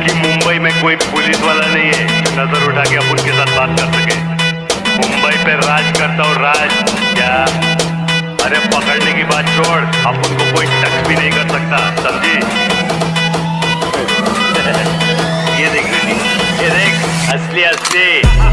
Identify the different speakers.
Speaker 1: कि मुंबई में कोई पुलिस वाला नहीं है जो नजर उठा के अपन के साथ बात कर सके। मुंबई पे राज करता हूँ, राज। क्या? अरे पकड़ने की बात छोड़, अपन को कोई टच भी नहीं कर सकता, समझी? ये देख, ये देख, असली असली